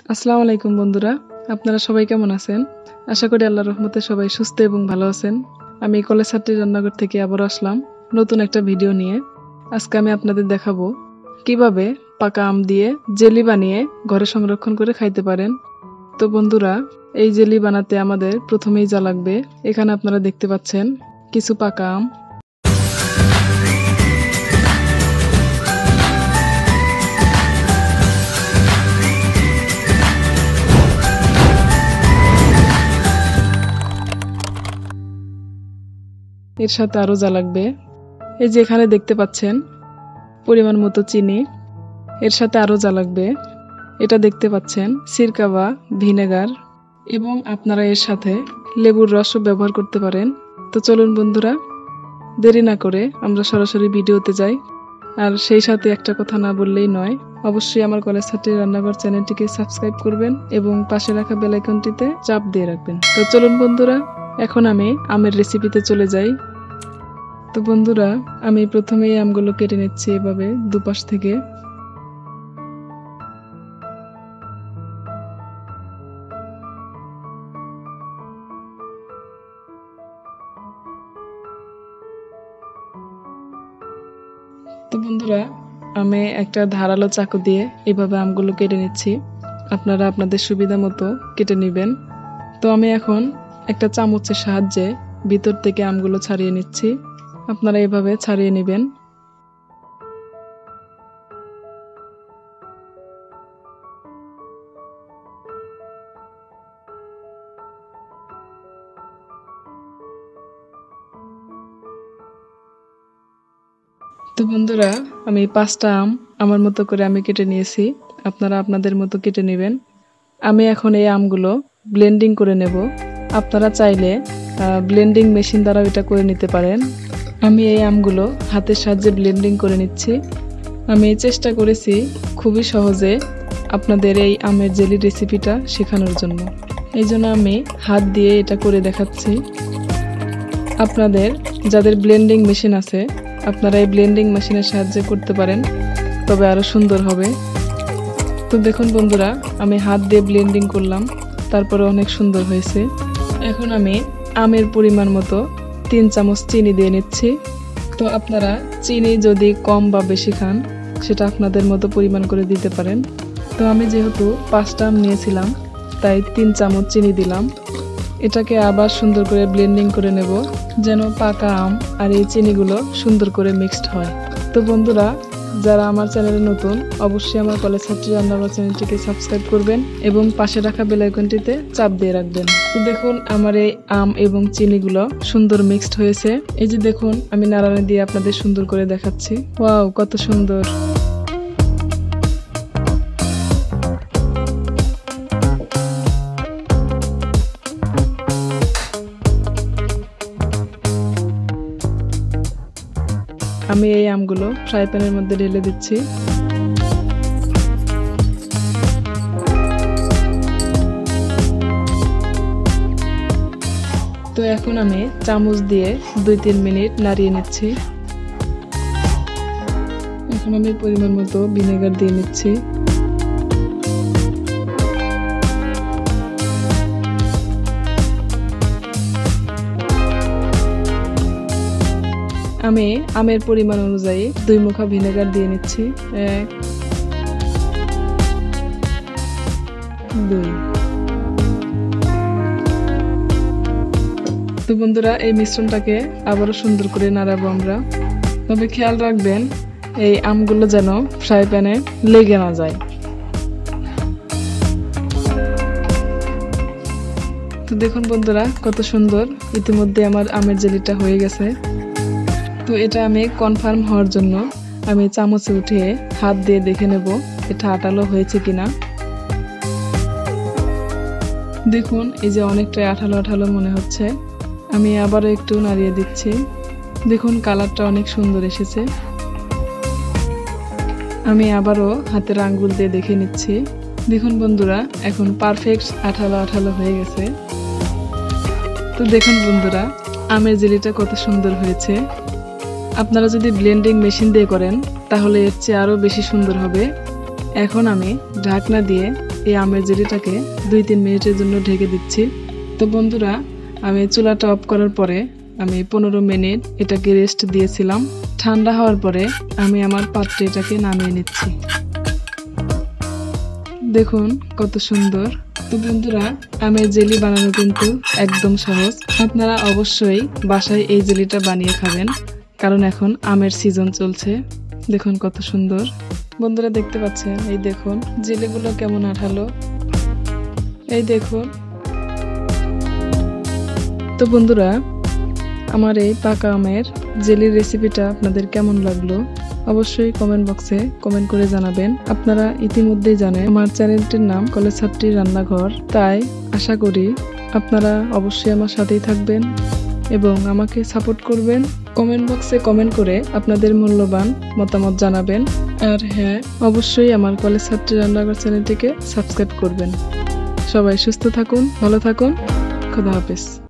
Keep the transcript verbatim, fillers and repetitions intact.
আসসালামু আলাইকুম বন্ধুরা, আপনারা সবাই কেমন আছেন? আশা করি আল্লাহর রহমতে সবাই সুস্থ এবং ভালো আছেন। আমি কলেজ ছাত্রী রান্নাঘর থেকে আবার আসলাম নতুন একটা ভিডিও নিয়ে। আজকে আমি আপনাদের দেখাবো কিভাবে পাকা আম দিয়ে জেলি বানিয়ে ঘরে সংরক্ষণ করে খাইতে পারেন। তো বন্ধুরা, এই জেলি বানাতে আমাদের প্রথমেই যা লাগবে, এখানে আপনারা দেখতে পাচ্ছেন কিছু পাকা আম। এর সাথে আরো যা লাগবে, এই যে এখানে দেখতে পাচ্ছেন পরিমাণ মতো চিনি। এর সাথে আরো যা লাগবে, এটা দেখতে পাচ্ছেন সিরকা বা ভিনেগার, এবং আপনারা এর সাথে লেবুর রসও ব্যবহার করতে পারেন। তো চলুন বন্ধুরা, দেরি না করে আমরা সরাসরি ভিডিওতে যাই। আর সেই সাথে একটা কথা না বললেই নয়, অবশ্যই আমার কলেজ ছাত্রী রান্নাঘর চ্যানেলটিকে সাবস্ক্রাইব করবেন এবং পাশে রাখা বেল আইকনটিতে চাপ দিয়ে রাখবেন। তো চলুন বন্ধুরা, এখন আমি আমের রেসিপিতে চলে যাই। তো বন্ধুরা, আমি প্রথমেই আমগুলো কেটে নিচ্ছি এভাবে দুপাশ থেকে। তো বন্ধুরা, আমি একটা ধারালো চাকু দিয়ে এভাবে আমগুলো কেটে নিচ্ছি। আপনারা আপনাদের সুবিধা মতো কেটে নেবেন। তো আমি এখন একটা চামচের সাহায্যে ভিতর থেকে আমগুলো ছাড়িয়ে নিচ্ছি। আপনারা এভাবে ছাড়িয়ে নেবেন। তো বন্ধুরা, আমি পাঁচটা আম আমার মতো করে আমি কেটে নিয়েছি। আপনারা আপনাদের মতো কেটে নেবেন। আমি এখন এই আমগুলো ব্লেন্ডিং করে নেব। আপনারা চাইলে ব্লেন্ডিং মেশিন দ্বারা এটা করে নিতে পারেন। আমি এই আমগুলো হাতের সাহায্যে ব্লেন্ডিং করে নিচ্ছি। আমি চেষ্টা করেছি খুবই সহজে আপনাদের এই আমের জেলি রেসিপিটা শেখানোর জন্য। এই জন্য আমি হাত দিয়ে এটা করে দেখাচ্ছি। আপনাদের যাদের ব্লেন্ডিং মেশিন আছে, আপনারা এই ব্লেন্ডিং মেশিনের সাহায্যে করতে পারেন, তবে আরো সুন্দর হবে। তো দেখুন বন্ধুরা, আমি হাত দিয়ে ব্লেন্ডিং করলাম, তারপরে অনেক সুন্দর হয়েছে। এখন আমি আমের পরিমাণ মতো তিন চামচ চিনি দিয়ে নিচ্ছি। তো আপনারা চিনি যদি কম বা বেশি খান, সেটা আপনাদের মতো পরিমাণ করে দিতে পারেন। তো আমি যেহেতু পাঁচটা আম নিয়েছিলাম, তাই তিন চামচ চিনি দিলাম। এটাকে আবার সুন্দর করে ব্লেন্ডিং করে নেব, যেন পাকা আম আর এই চিনিগুলো সুন্দর করে মিক্সড হয়। তো বন্ধুরা, যারা আমার চ্যানেলে নতুন, অবশ্যই আমার কলেজ ছাত্রী রান্নাঘর চ্যানেলটিকে সাবস্ক্রাইব করবেন এবং পাশে রাখা বেল আইকনটিতে চাপ দিয়ে রাখবেন। তো দেখুন, আমার এই আম এবং চিনিগুলো সুন্দর মিক্সড হয়েছে। এই যে দেখুন, আমি নাড়ানি দিয়ে আপনাদের সুন্দর করে দেখাচ্ছি। ওয়াও, কত সুন্দর! আমি এই আমগুলো ফ্রাই প্যানের মধ্যে ঢেলে দিচ্ছি। তো এখন আমি চামচ দিয়ে দুই তিন মিনিট নাড়িয়ে নিচ্ছি। এখন আমি পরিমাণ মতো ভিনেগার দিয়ে নিচ্ছি। আমি আমের পরিমাণ অনুযায়ী দুই মুখা ভিনেগার দিয়ে নিচ্ছি। এক, দুই। তো বন্ধুরা, এই মিশ্রণটাকে আবারও সুন্দর করে নাড়াবো আমরা। তবে খেয়াল রাখবেন এই আমগুলো যেন ফ্রাই প্যানে লেগে না যায়। তো দেখুন বন্ধুরা, কত সুন্দর ইতিমধ্যে আমার আমের জেলিটা হয়ে গেছে। তো এটা আমি কনফার্ম হওয়ার জন্য আমি চামচে উঠিয়ে হাত দিয়ে দেখে নেব এটা আঠালো হয়েছে কিনা। দেখুন, এই যে অনেকটাই আঠালো আঠালো মনে হচ্ছে। আমি আবারও একটু নাড়িয়ে দিচ্ছি। দেখুন, কালারটা অনেক সুন্দর এসেছে। আমি আবারও হাতের আঙ্গুল দিয়ে দেখে নিচ্ছি। দেখুন বন্ধুরা, এখন পারফেক্ট আঠালো আঠালো হয়ে গেছে। তো দেখুন বন্ধুরা, আমের জেলিটা কত সুন্দর হয়েছে। আপনারা যদি ব্লেন্ডিং মেশিন দিয়ে করেন, তাহলে এর চেয়ে আরো বেশি সুন্দর হবে। এখন আমি ঢাকনা দিয়ে এই আমের জেলিটাকে দুই তিন মিনিটের জন্য ঢেকে দিচ্ছি। তো বন্ধুরা, আমি চুলাটা অফ করার পরে আমি পনেরো মিনিট এটাকে রেস্ট দিয়েছিলাম। ঠান্ডা হওয়ার পরে আমি আমার পাত্রে এটাকে নামিয়ে নিচ্ছি। দেখুন কত সুন্দর। তো বন্ধুরা, আমের জেলি বানানো কিন্তু একদম সহজ। আপনারা অবশ্যই বাসায় এই জেলিটা বানিয়ে খাবেন, কারণ এখন আমের সিজন চলছে। দেখুন কত সুন্দর। বন্ধুরা দেখতে পাচ্ছেন, এই দেখুন জেলিগুলো কেমন আঠালো, এই দেখুন। তো বন্ধুরা, আমার এই পাকা আমের জেলির রেসিপিটা আপনাদের কেমন লাগলো অবশ্যই কমেন্ট বক্সে কমেন্ট করে জানাবেন। আপনারা ইতিমধ্যেই জানেন আমার চ্যানেলটির নাম কলেজ ছাত্রীর রান্নাঘর, তাই আশা করি আপনারা অবশ্যই আমার সাথেই থাকবেন এবং আমাকে সাপোর্ট করবেন। কমেন্ট বক্সে কমেন্ট করে আপনাদের মূল্যবান মতামত জানাবেন। আর হ্যাঁ, অবশ্যই আমার কলেজ ছাত্রীর রান্নাঘর চ্যানেলটিকে সাবস্ক্রাইব করবেন। সবাই সুস্থ থাকুন, ভালো থাকুন, খোদা হাফেজ।